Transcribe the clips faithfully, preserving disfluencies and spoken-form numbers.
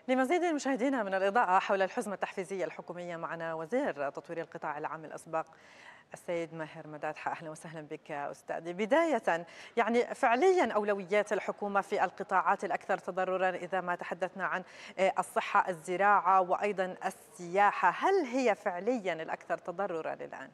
لمزيد مشاهدينا من الإضاءة حول الحزمة التحفيزية الحكومية معنا وزير تطوير القطاع العام الأسبق السيد ماهر مدادحة. أهلا وسهلا بك أستاذي. بداية يعني فعليا أولويات الحكومة في القطاعات الأكثر تضررا إذا ما تحدثنا عن الصحة، الزراعة وأيضا السياحة، هل هي فعليا الأكثر تضررا الآن؟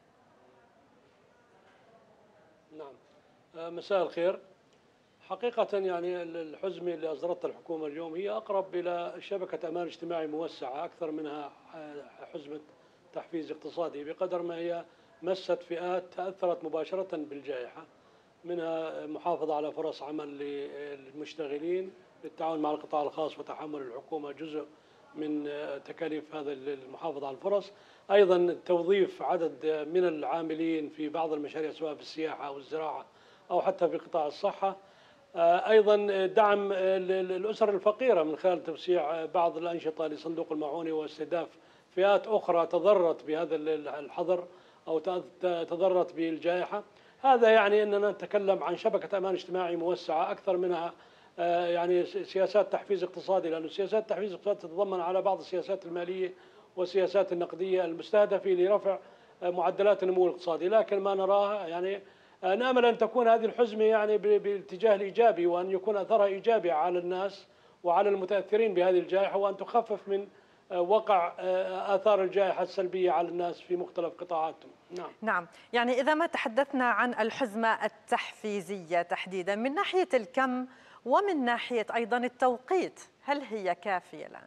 نعم، مساء الخير. حقيقة يعني الحزمة اللي أصدرتها الحكومة اليوم هي أقرب إلى شبكة أمان اجتماعي موسعة أكثر منها حزمة تحفيز اقتصادي، بقدر ما هي مست فئات تأثرت مباشرة بالجائحة، منها محافظة على فرص عمل للمشتغلين بالتعاون مع القطاع الخاص وتحمل الحكومة جزء من تكاليف هذا المحافظة على الفرص، أيضا توظيف عدد من العاملين في بعض المشاريع سواء في السياحة أو الزراعة أو حتى في قطاع الصحة، أيضا دعم الأسر الفقيرة من خلال توسيع بعض الأنشطة لصندوق المعونة واستهداف فئات أخرى تضررت بهذا الحظر أو تضررت بالجائحة. هذا يعني أننا نتكلم عن شبكة أمان اجتماعي موسعة أكثر منها يعني سياسات تحفيز اقتصادي، لأن سياسات التحفيز الاقتصادي تتضمن على بعض السياسات المالية والسياسات النقدية المستهدفة لرفع معدلات النمو الاقتصادي، لكن ما نراه يعني نأمل أن تكون هذه الحزمة يعني بالاتجاه الإيجابي، وأن يكون أثرها إيجابي على الناس وعلى المتأثرين بهذه الجائحة، وأن تخفف من وقع آثار الجائحة السلبية على الناس في مختلف قطاعاتهم. نعم. نعم، يعني إذا ما تحدثنا عن الحزمة التحفيزية تحديدا من ناحية الكم ومن ناحية أيضا التوقيت، هل هي كافية الآن؟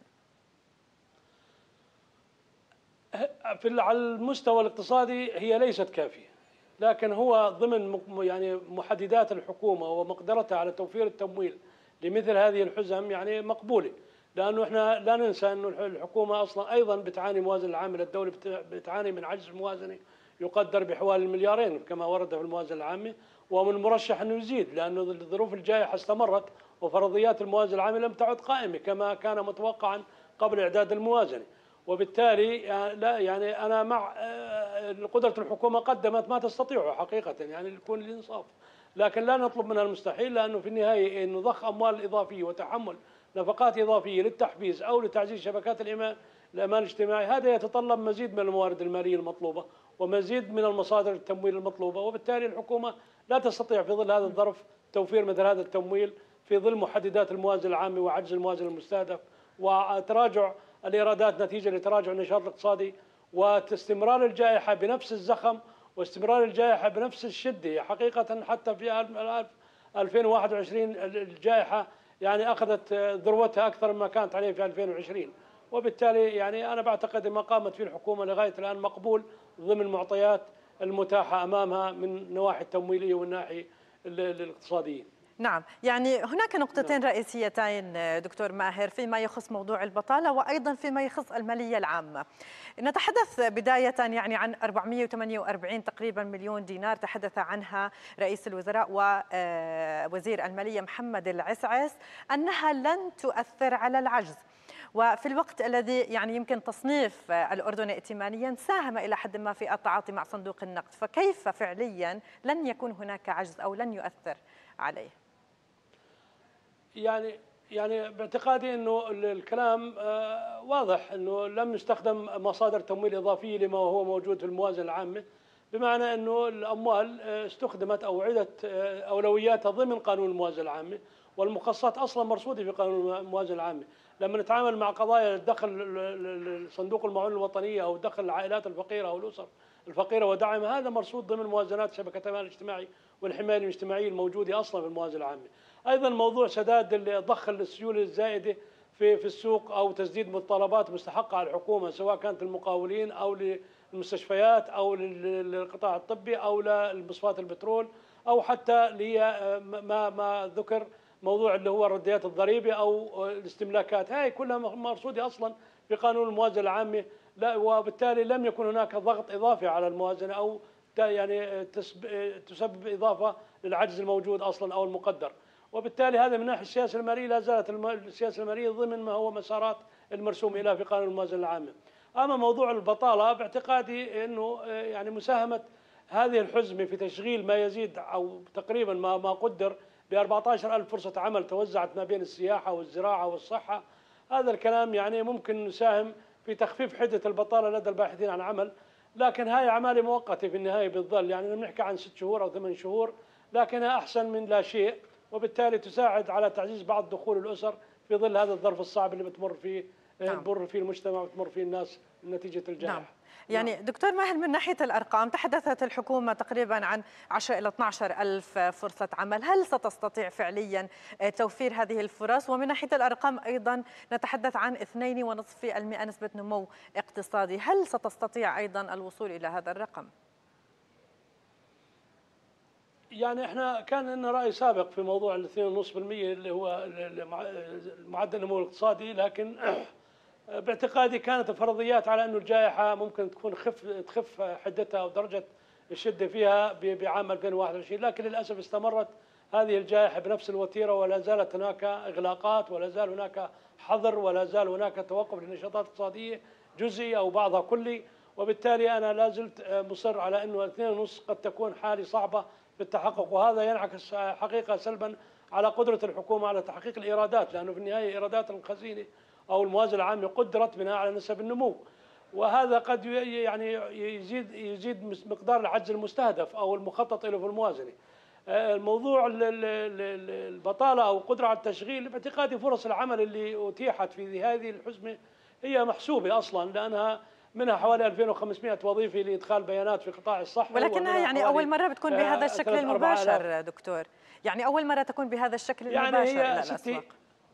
في على المستوى الاقتصادي هي ليست كافية، لكن هو ضمن يعني محددات الحكومة ومقدرتها على توفير التمويل لمثل هذه الحزم يعني مقبولة، لأنه احنا لا ننسى أن الحكومة أصلا أيضا بتعاني موازنة العامة للدولة بتعاني من عجز موازني يقدر بحوالي المليارين كما ورد في الموازنة العامة، ومن المرشح أنه يزيد لأنه ظروف الجائحة استمرت وفرضيات الموازنة العامة لم تعد قائمة كما كان متوقعا قبل إعداد الموازنة، وبالتالي لا يعني أنا مع قدرة الحكومة قدمت ما تستطيعه حقيقة يعني يكون الإنصاف، لكن لا نطلب منها المستحيل، لأنه في النهاية إنه ضخ أموال إضافية وتحمل نفقات إضافية للتحفيز أو لتعزيز شبكات الإيمان الأمان الاجتماعي هذا يتطلب مزيد من الموارد المالية المطلوبة ومزيد من المصادر التمويل المطلوبة، وبالتالي الحكومة لا تستطيع في ظل هذا الظرف توفير مثل هذا التمويل في ظل محددات الموازنة العامة وعجز الموازنة المستهدف وتراجع الإيرادات نتيجة لتراجع النشاط الاقتصادي واستمرار الجائحة بنفس الزخم واستمرار الجائحة بنفس الشدة. حقيقة حتى في ألفين وواحد وعشرين الجائحة يعني أخذت ذروتها أكثر مما كانت عليه في ألفين وعشرين، وبالتالي يعني أنا بعتقد ما قامت فيه الحكومة لغاية الآن مقبول ضمن المعطيات المتاحة أمامها من النواحي التمويلية والناحية الاقتصادية. نعم، يعني هناك نقطتين نعم. رئيسيتين دكتور ماهر فيما يخص موضوع البطالة وأيضا فيما يخص المالية العامة. نتحدث بداية يعني عن أربعمئة وثمانية وأربعين تقريبا مليون دينار تحدث عنها رئيس الوزراء ووزير المالية محمد العسعس أنها لن تؤثر على العجز، وفي الوقت الذي يعني يمكن تصنيف الأردن ائتمانيا ساهم إلى حد ما في التعاطي مع صندوق النقد، فكيف فعليا لن يكون هناك عجز أو لن يؤثر عليه؟ يعني يعني باعتقادي انه الكلام واضح انه لم يستخدم مصادر تمويل اضافيه لما هو موجود في الموازنه العامه، بمعنى انه الاموال استخدمت او عدت اولوياتها ضمن قانون الموازنه العامه، والمخصصات اصلا مرصوده في قانون الموازنه العامه. لما نتعامل مع قضايا دخل صندوق المعونه الوطنيه او دخل العائلات الفقيره او الاسر الفقيره ودعمها، هذا مرصود ضمن موازنات شبكه الامان الاجتماعي والحمايه الاجتماعيه الموجوده اصلا في الموازنه العامه. ايضا موضوع سداد ضخ السيوله الزائده في في السوق او تسديد متطلبات مستحقه على الحكومه سواء كانت للمقاولين او للمستشفيات او للقطاع الطبي او لمصفات البترول او حتى ما ما ذكر موضوع اللي هو رديات الضريبه او الاستملاكات، هاي كلها مرصوده اصلا في قانون الموازنه العامه، لا وبالتالي لم يكن هناك ضغط اضافي على الموازنه او يعني تسبب اضافه للعجز الموجود اصلا او المقدر، وبالتالي هذا من ناحيه السياسه الماليه لا زالت السياسه الماليه ضمن ما هو مسارات المرسوم الى في قانون الموازنه العامه. اما موضوع البطاله باعتقادي انه يعني مساهمه هذه الحزمه في تشغيل ما يزيد او تقريبا ما ما قدر ب أربعة عشر ألف فرصه عمل توزعت ما بين السياحه والزراعه والصحه، هذا الكلام يعني ممكن يساهم في تخفيف حدة البطالة لدى الباحثين عن عمل، لكن هاي أعمال مؤقتة في النهاية بتظل، يعني بنحكي عن ست شهور أو ثمان شهور، لكنها أحسن من لا شيء، وبالتالي تساعد على تعزيز بعض دخول الأسر في ظل هذا الظرف الصعب اللي بتمر فيه نعم. بتمر فيه المجتمع وبتمر فيه الناس نتيجة الجائحة. نعم. يعني نعم. دكتور ماهر، من ناحية الأرقام تحدثت الحكومة تقريبا عن عشرة إلى اثني عشر ألف فرصة عمل، هل ستستطيع فعليا توفير هذه الفرص؟ ومن ناحية الأرقام أيضا نتحدث عن اثنين ونصف في المئة نسبة نمو اقتصادي، هل ستستطيع أيضا الوصول إلى هذا الرقم؟ يعني احنا كان لنا رأي سابق في موضوع الاثنين ونصف بالمئة اللي هو معدل النمو الاقتصادي، لكن باعتقادي كانت الفرضيات على أنه الجائحة ممكن تكون خف تخف حدتها ودرجة الشدة فيها بعام ألفين وواحد وعشرين، لكن للأسف استمرت هذه الجائحة بنفس الوتيرة، ولا زالت هناك إغلاقات، ولا زال هناك حظر، ولا زال هناك توقف للنشاطات الاقتصادية جزئي أو بعضها كلي، وبالتالي أنا لا زلت مصر على أنه اثنين ونص قد تكون حالة صعبة في التحقق، وهذا ينعكس حقيقة سلبا على قدرة الحكومة على تحقيق الإيرادات، لأنه في النهاية إيرادات الخزينة أو الموازنة العامة قدرت بناء على نسب النمو، وهذا قد يعني يزيد يزيد مقدار العجز المستهدف أو المخطط له في الموازنة. الموضوع البطالة أو القدرة على التشغيل، باعتقادي فرص العمل اللي أتيحت في هذه الحزمة هي محسوبة أصلا، لأنها منها حوالي ألفين وخمسمئة وظيفة لإدخال بيانات في قطاع الصحة، ولكنها يعني أول مرة بتكون بهذا الشكل المباشر دكتور، يعني أول مرة تكون بهذا الشكل المباشر يعني إلى الأسواق.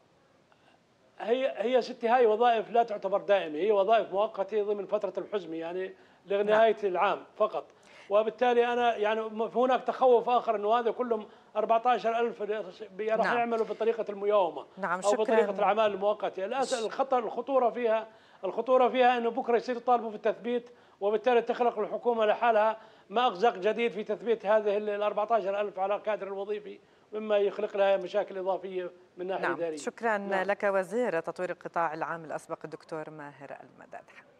هي هي ستي هاي وظائف لا تعتبر دائمة، هي وظائف مؤقتة ضمن فترة الحزمة يعني لنهاية نعم. العام فقط، وبالتالي أنا يعني هناك تخوف آخر أنه هذا كلهم أربعة عشر ألف راح نعم. يعملوا بطريقة المياومة نعم. أو بطريقة الأعمال المؤقتة. الأسئلة الخطر الخطورة فيها الخطورة فيها أنه بكرة يصير يطالبوا في التثبيت، وبالتالي تخلق الحكومة لحالها مأزق جديد في تثبيت هذه ال أربعة عشر ألف على الكادر الوظيفي، مما يخلق لها مشاكل إضافية من ناحية نعم. إدارية. شكرا نعم. لك وزير تطوير القطاع العام الأسبق الدكتور ماهر المدادحة.